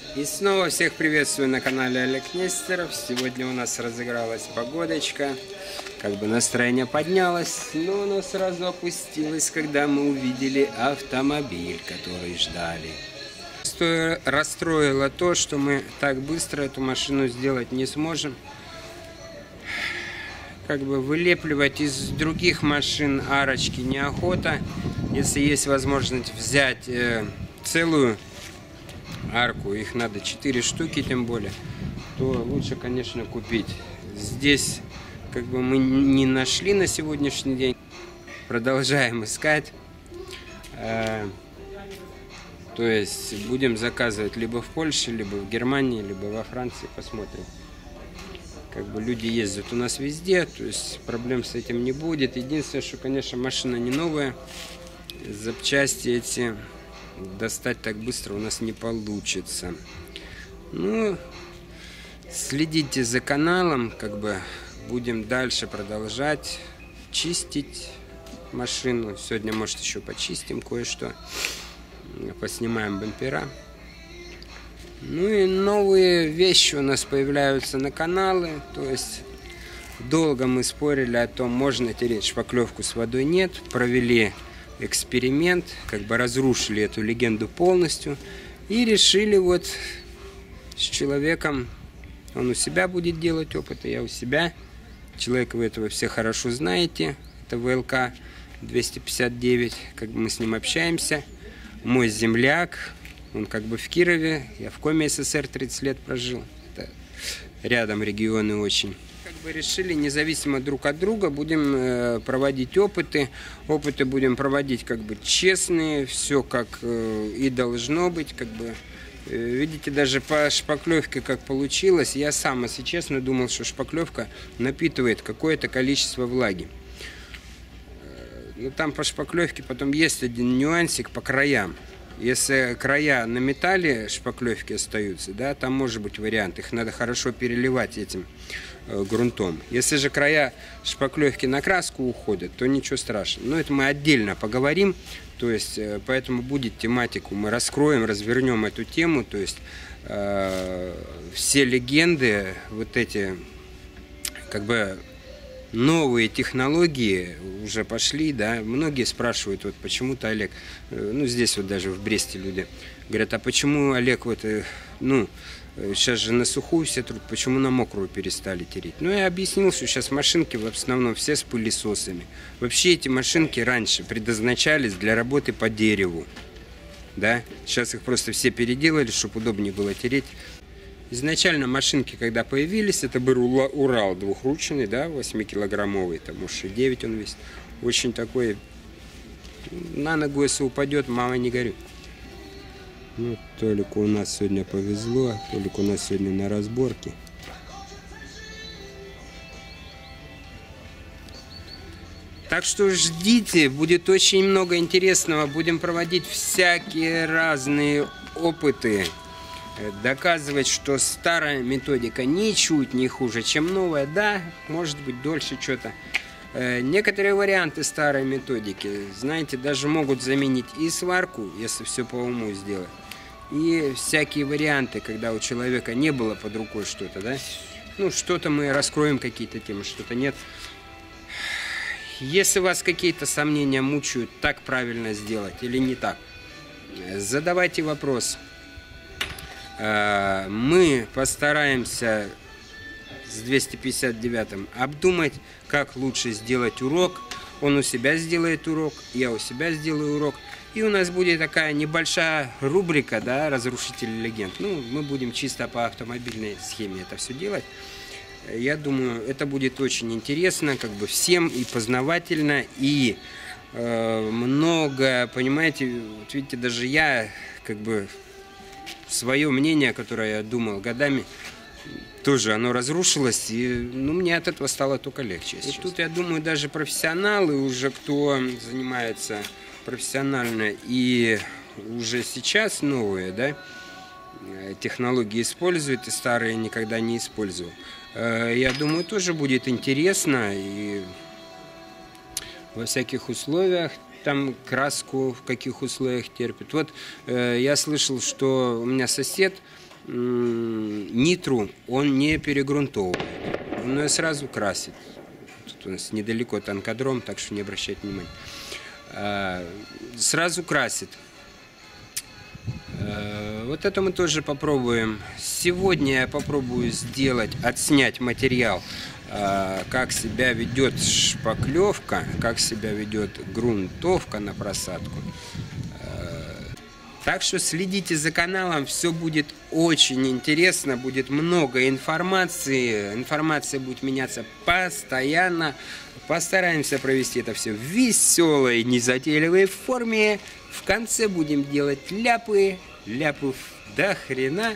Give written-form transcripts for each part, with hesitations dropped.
И снова всех приветствую на канале Олег Нестеров. Сегодня у нас разыгралась погодочка. Как бы настроение поднялось, но оно сразу опустилось, когда мы увидели автомобиль, который ждали. Расстроило то, что мы так быстро эту машину сделать не сможем. Как бы вылепливать из других машин арочки неохота. Если есть возможность взять целую арку, их надо 4 штуки, тем более, то лучше, конечно, купить. Здесь как бы мы не нашли на сегодняшний день. Продолжаем искать. То есть будем заказывать либо в Польше, либо в Германии, либо во Франции. Посмотрим. Как бы люди ездят у нас везде, то есть проблем с этим не будет. Единственное, что, конечно, машина не новая. Запчасти эти достать так быстро у нас не получится. Ну, следите за каналом, как бы будем дальше продолжать чистить машину. Сегодня, может, еще почистим кое-что. Поснимаем бампера. Ну и новые вещи у нас появляются на канале. То есть долго мы спорили о том, можно тереть шпаклевку с водой, нет. Провели эксперимент, как бы разрушили эту легенду полностью. И решили вот с человеком, он у себя будет делать опыты, я у себя. Человека вы этого все хорошо знаете. Это ВЛК 259, как бы мы с ним общаемся. Мой земляк. Он как бы в Кирове, я в Коме СССР 30 лет прожил. Это рядом регионы очень. Как бы решили, независимо друг от друга, будем проводить опыты. Опыты будем проводить как бы честные, все как и должно быть. Как бы, видите, даже по шпаклевке как получилось. Я сам, если честно, думал, что шпаклевка напитывает какое-то количество влаги. Но там по шпаклевке потом есть один нюансик по краям. Если края на металле шпаклевки остаются, да, там может быть вариант. Их надо хорошо переливать этим грунтом. Если же края шпаклевки на краску уходят, то ничего страшного. Но это мы отдельно поговорим. То есть, поэтому будет тематику. Мы раскроем, развернем эту тему. То есть, все легенды, вот эти, как бы, новые технологии уже пошли, да, многие спрашивают, вот почему-то Олег, ну здесь вот даже в Бресте люди говорят, а почему, Олег, вот, ну, сейчас же на сухую все труд, почему на мокрую перестали тереть? Ну, я объяснил, что сейчас машинки в основном все с пылесосами. Вообще эти машинки раньше предназначались для работы по дереву, да, сейчас их просто все переделали, чтобы удобнее было тереть. Изначально машинки, когда появились, это был Урал двухручный, да, 8-килограммовый, там уж и 9 он весит. Очень такой, на ногу если упадет, мама не горюй. Ну, Толику у нас сегодня повезло, Толик у нас сегодня на разборке. Так что ждите, будет очень много интересного, будем проводить всякие разные опыты. Доказывать, что старая методика ничуть не хуже, чем новая. Да, может быть, дольше что-то. Некоторые варианты старой методики, знаете, даже могут заменить и сварку, если все по уму сделать. И всякие варианты, когда у человека не было под рукой что-то, да. Ну, что-то мы раскроем, какие-то темы, что-то нет. Если вас какие-то сомнения мучают, так правильно сделать или не так, задавайте вопрос. Мы постараемся с 259-м обдумать, как лучше сделать урок. Он у себя сделает урок, я у себя сделаю урок. И у нас будет такая небольшая рубрика, да, разрушитель легенд. Ну, мы будем чисто по автомобильной схеме это все делать. Я думаю, это будет очень интересно, как бы всем и познавательно, и много, понимаете, вот видите, даже я, как бы, свое мнение, которое я думал годами, тоже оно разрушилось, и ну, мне от этого стало только легче. И тут, я думаю, даже профессионалы уже, кто занимается профессионально и уже сейчас новые, да, технологии используют, и старые никогда не использовал. Я думаю, тоже будет интересно, и во всяких условиях там краску в каких условиях терпит. Вот я слышал, что у меня сосед нитру он не перегрунтовывает. Он ее сразу красит. Тут у нас недалеко танкодром, так что не обращайте внимания. Сразу красит. Вот это мы тоже попробуем. Сегодня я попробую отснять материал, как себя ведет шпаклевка, как себя ведет грунтовка на просадку. Так что следите за каналом, все будет очень интересно, будет много информации. Информация будет меняться постоянно. Постараемся провести это все в веселой, незатейливой форме. В конце будем делать ляпы. Ляпов до хрена.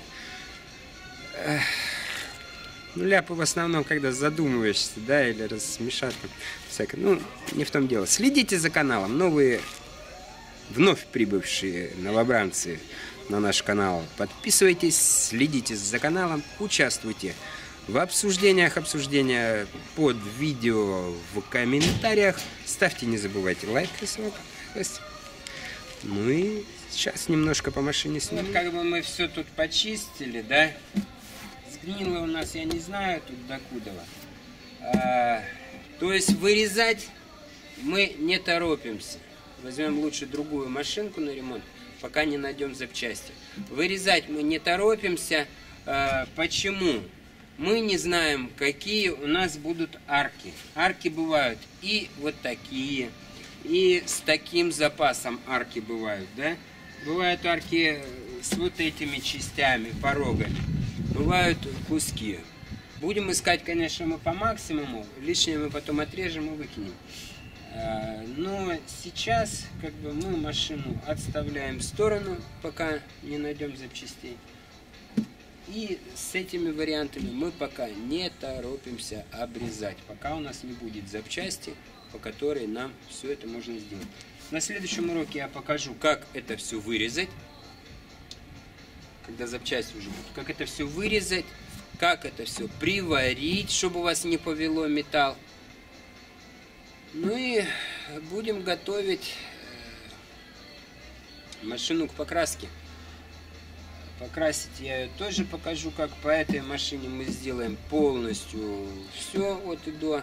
Ну, ляпы в основном, когда задумываешься, да, или рассмешат. Всякое. Ну, не в том дело. Следите за каналом. Новые, вновь прибывшие новобранцы на наш канал. Подписывайтесь, следите за каналом, участвуйте в обсуждениях, обсуждения под видео в комментариях. Ставьте, не забывайте лайк, если вам понравилось. Ну и сейчас немножко по машине снимем. Вот как бы мы все тут почистили, да? Сгнило у нас, я не знаю, тут докудова. То есть вырезать мы не торопимся. Возьмем лучше другую машинку на ремонт, пока не найдем запчасти. Вырезать мы не торопимся. Почему? Мы не знаем, какие у нас будут арки. Арки бывают и вот такие, и с таким запасом арки бывают, да? Бывают арки с вот этими частями, порогами. Бывают куски. Будем искать, конечно, мы по максимуму. Лишнее мы потом отрежем и выкинем. Но сейчас как бы мы машину отставляем в сторону, пока не найдем запчастей. И с этими вариантами мы пока не торопимся обрезать, пока у нас не будет запчасти, по которой нам все это можно сделать. На следующем уроке я покажу, как это все вырезать, когда запчасти уже будут, как это все вырезать, как это все приварить, чтобы у вас не повело металл. Ну и будем готовить машину к покраске. Покрасить я ее тоже покажу, как по этой машине мы сделаем полностью все от и до.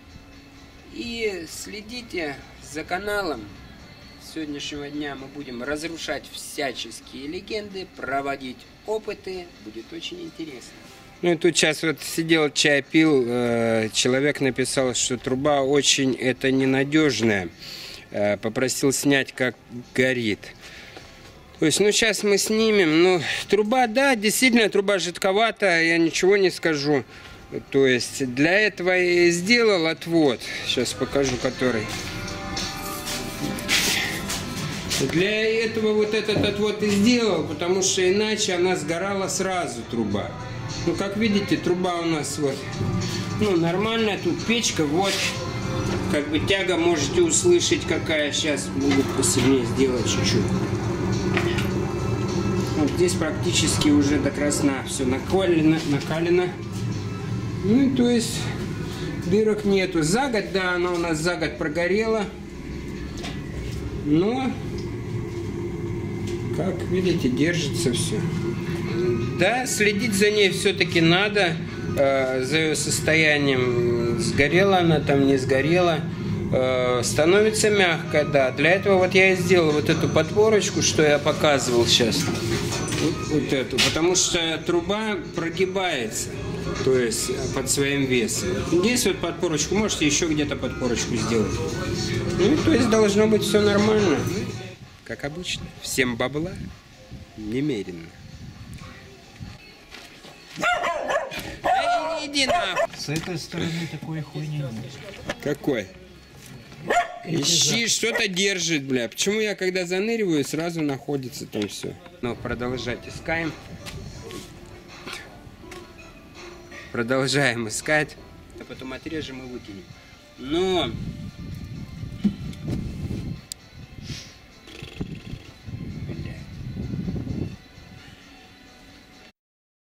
И следите за каналом. С сегодняшнего дня мы будем разрушать всяческие легенды, проводить опыты. Будет очень интересно. Ну и тут сейчас вот сидел, чай пил, человек написал, что труба очень это ненадежная. Попросил снять, как горит. То есть, ну сейчас мы снимем. Ну, труба, да, действительно, труба жидковатая, я ничего не скажу. То есть, для этого я и сделал отвод. Сейчас покажу, который. Для этого вот этот отвод и сделал, потому что иначе она сгорала сразу, труба. Ну, как видите, труба у нас вот, ну, нормальная, тут печка, вот, как бы тяга можете услышать, какая. Сейчас могу посильнее сделать чуть-чуть. Вот здесь практически уже до красна все накалено. Ну, то есть, дырок нету. За год, да, она у нас за год прогорела. Но, как видите, держится все. Да, следить за ней все-таки надо, за ее состоянием, сгорела она там, не сгорела, становится мягкая, да. Для этого вот я и сделал вот эту подпорочку, что я показывал сейчас, вот эту, потому что труба прогибается, то есть под своим весом. Здесь вот подпорочку, можете еще где-то подпорочку сделать. Ну, то есть должно быть все нормально, как обычно. Всем бабла немерено. Иди нахуй. С этой стороны такой хуйни нет. Какой? Ищи, что-то держит, бля. Почему я, когда заныриваю, сразу находится там все? Ну, продолжать искаем. Продолжаем искать. А потом отрежем и выкинем. Но